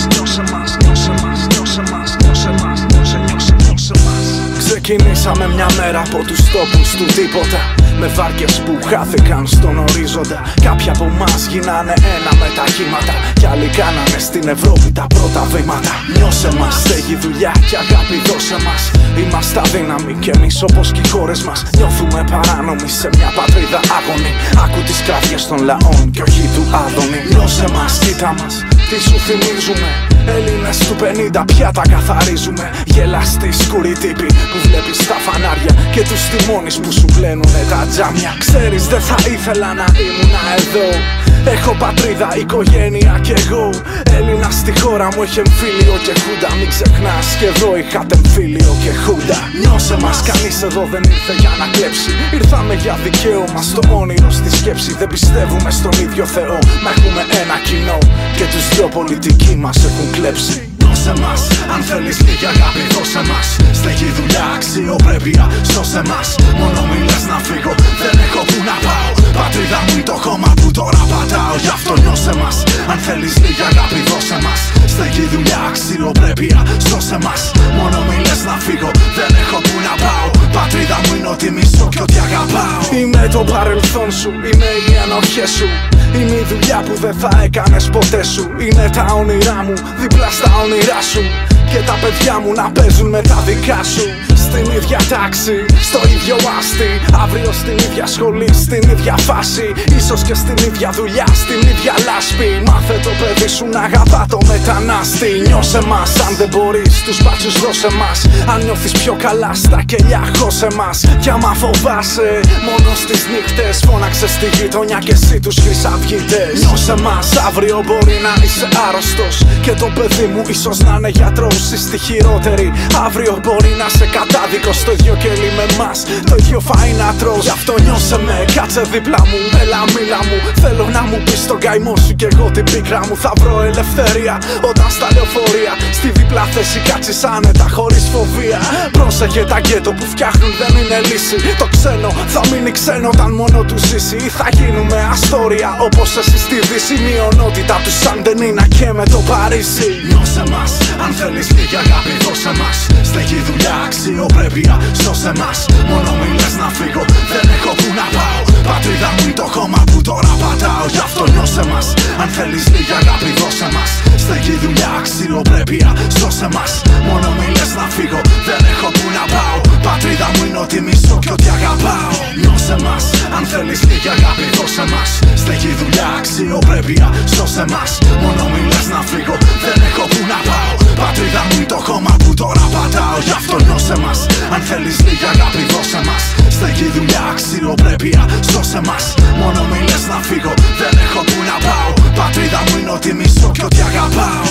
Ξεκινήσαμε μια μέρα από τους τόπους του τίποτα, με βάρκες που χάθηκαν στον ορίζοντα. Κάποιοι από εμάς γίνανε ένα με τα κύματα, κι άλλοι κάνανε στην Ευρώπη τα πρώτα βήματα. Νιώσε μας, στέγη, δουλειά και αγάπη δώσε μας. Είμαστε αδύναμοι κι εμείς όπως και οι χώρες μας. Νιώθουμε παράνομοι σε μια πατρίδα άγωνη. Άκου τις κραυγές των λαών κι όχι του Άδωνη. Νιώσε μας, κοίτα μας, τι σου θυμίζουμε. Έλληνες του 50 πια τα καθαρίζουμε. Γελαστοί σκουροί τύποι που βλέπεις στα φανάρια και τους τιμώνεις που σου πλένουνε τα τζάμια. Ξέρεις δεν θα ήθελα να ήμουν εδώ. Έχω πατρίδα, οικογένεια κι εγώ. Έλληνα στη χώρα μου έχει εμφύλιο και χούντα. Μην ξεχνάς κι εδώ είχατε εμφύλιο και χούντα. Νιώσε μας, κανείς εδώ δεν ήρθε για να κλέψει. Ήρθαμε για δικαίωμα στο όνειρο, στη σκέψη. Δεν πιστεύουμε στον ίδιο Θεό, μα έχουμε ένα κοινό και τους δυο πολιτικοί μας έχουν κλέψει. Νιώσε μας, αν θέλεις λίγη αγάπη δώσε μας. Στέγη, δουλειά, αξιοπρέπεια, σώσε μας. Μόνο μιλάς να φύγω, δεν έχω που να πάω. Πατρίδα μου είναι το χώμα που τώρα πατάω. Γι' αυτό νιώσε μας, αν θέλεις λίγη αγάπη δώσε μας. Στέγη, δουλειά, αξιοπρέπεια, σώσε μας. Μόνο μιλάς να φύγω, δεν έχω που να πάω. Πατρίδα μου είναι ότι μισώ και ότι αγαπάω. Είμαι το παρελθόν σου, είμαι οι ενοχές σου. Είναι η δουλειά που δεν θα έκανες ποτέ σου. Είναι τα όνειρά μου, δίπλα στα όνειρά σου. Και τα παιδιά μου να παίζουν με τα δικά σου. Στην ίδια τάξη, στο ίδιο άστι. Αύριο στην ίδια σχολή, στην ίδια φάση. Ίσως και στην ίδια δουλειά, στην ίδια λάσπη. Μάθε το παιδί σου να αγαπά το μετανάστη. Νιώσε μας, αν δεν μπορείς τους μπάτσους δώσε μας. Αν νιώθεις πιο καλά στα κελιά χώσε μας. Κι άμα φοβάσαι μόνο στις νύχτες, φώναξε στη γειτονιά και εσύ τους χρυσαυγίτες. Νιώσε μας, αύριο μπορεί να είσαι άρρωστος. Και το παιδί μου ίσως να είναι γιατρός ή στη χειρότερη. Αύριο μπορεί να σε κατάδικος στο ίδιο κελί με μας. Το ίδιο φαΐ να τρως. Γι' αυτό νιώσε με, κάτσε δίπλα μου. Έλα μίλα μου, θέλω να μου πεις τον καημό σου κι εγώ την πίκρα μου. Θα βρω ελευθερία όταν στα λεωφορεία στη δίπλα θέση κάτσεις άνετα χωρίς φοβία. Πρόσεχε τα γκέτο που φτιάχνουν δεν είναι λύση. Το ξένο θα μείνει ξένο όταν μόνο του ζήσει. Ή θα γίνουμε αστόρια όπως εσύ στη Δύση. Μειονότητα του σαν δεν είναι και με το Παρίσι. Νιώσε μας, αν θέλεις λίγη αγάπη δώσε μας. Στέγη, δουλειά, αξιοπρέπεια, σώσε μας. Μόνο μιλάς να φύγω, δεν έχω που να πάω. Πατρίδα μου είναι το χώμα που τώρα πατάω. Γι' αυτό νιώσε μας, αν θέλεις λίγη αγάπη δώσε μας. Στέγη, δουλειά, αξιοπρέπεια, σώσε μας. Μόνο μιλάς να φύγω, δεν έχω που να πάω. Πατρίδα μου είναι ότι μισώ και ότι αγαπάω. Νιώσε μας, αν θέλεις λίγη αγάπη δώσε μας. Στέγη, δουλειά, αξιοπρέπεια, σώσε μας. Μόνο μιλάς να φύγω, δεν έχω που να πάω. Πατρίδα μου είναι το χώμα που τώρα πατάω. Γι' αυτό νιώσε μας, αν θέλεις λίγη αγάπη δώσε μας. Στέγη, δουλειά, αξιοπρέπεια, σώσε μας. Μόνο μιλάς να φύγω, δεν έχω που να πάω. Πατρίδα μου είναι ότι μισώ και ότι αγαπάω.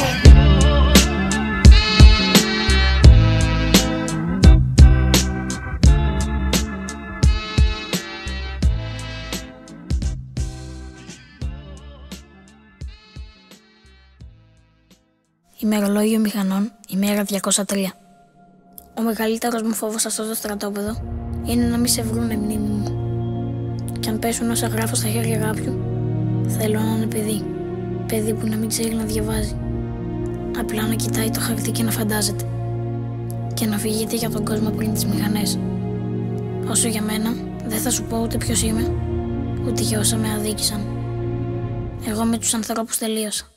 Ημερολόγιο μηχανών, ημέρα 203. Ο μεγαλύτερος μου φόβος αυτό το στρατόπεδο είναι να μην σε βρούνε μνήμη μου. Κι αν πέσουν όσα γράφω στα χέρια κάποιου, θέλω να είναι παιδί. Παιδί που να μην ξέρει να διαβάζει. Απλά να κοιτάει το χαρτί και να φαντάζεται. Και να φύγεται για τον κόσμο πριν τις μηχανές. Όσο για μένα, δεν θα σου πω ούτε ποιος είμαι, ούτε για όσα με αδίκησαν. Εγώ με τους ανθρώπους τελείωσα.